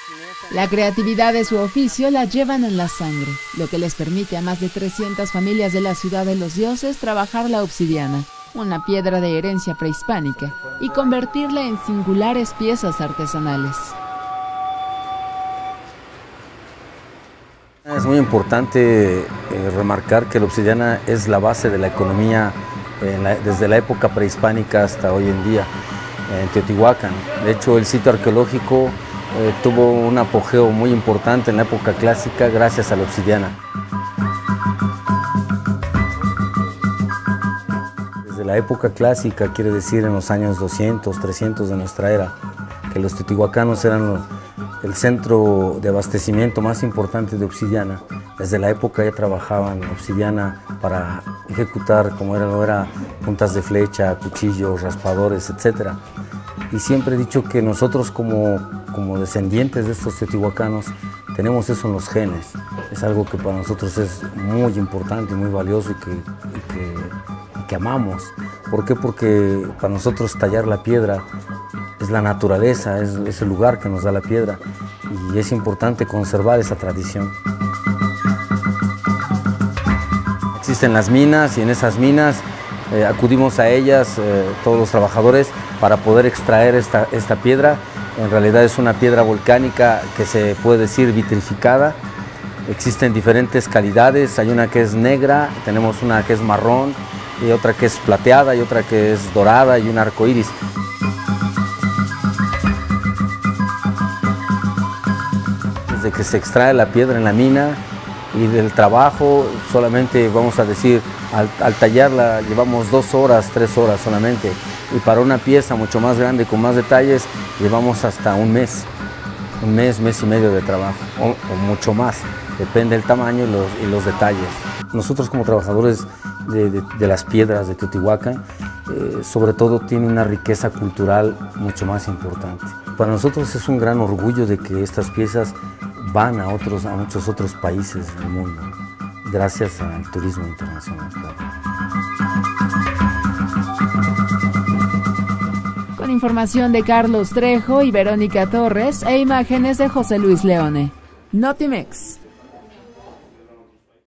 La creatividad de su oficio la llevan en la sangre, lo que les permite a más de 300 familias de la ciudad de los dioses trabajar la obsidiana, una piedra de herencia prehispánica, y convertirla en singulares piezas artesanales. Es muy importante remarcar que la obsidiana es la base de la economía desde la época prehispánica hasta hoy en día en Teotihuacán. De hecho, el sitio arqueológico tuvo un apogeo muy importante en la época clásica gracias a la obsidiana. Desde la época clásica, quiere decir en los años 200, 300 de nuestra era, que los teotihuacanos eran el centro de abastecimiento más importante de obsidiana. Desde la época ya trabajaban obsidiana para ejecutar, como era puntas de flecha, cuchillos, raspadores, etc. Y siempre he dicho que nosotros como descendientes de estos teotihuacanos tenemos eso en los genes. Es algo que para nosotros es muy importante, muy valioso y que amamos. ¿Por qué? Porque para nosotros tallar la piedra es la naturaleza, es el lugar que nos da la piedra y es importante conservar esa tradición. Existen las minas y en esas minas acudimos a ellas todos los trabajadores para poder extraer esta piedra. En realidad es una piedra volcánica que se puede decir vitrificada. Existen diferentes calidades, hay una que es negra, tenemos una que es marrón y otra que es plateada y otra que es dorada y un arco iris. Desde que se extrae la piedra en la mina y del trabajo, solamente vamos a decir, al tallarla llevamos 2 horas, 3 horas solamente. Y para una pieza mucho más grande, con más detalles, llevamos hasta un mes y medio de trabajo, o mucho más, depende del tamaño y los detalles. Nosotros como trabajadores de las piedras de Teotihuacán, sobre todo tiene una riqueza cultural mucho más importante. Para nosotros es un gran orgullo de que estas piezas van a muchos otros países del mundo, gracias al turismo internacional. Con información de Carlos Trejo y Verónica Torres e imágenes de José Luis Leone. Notimex.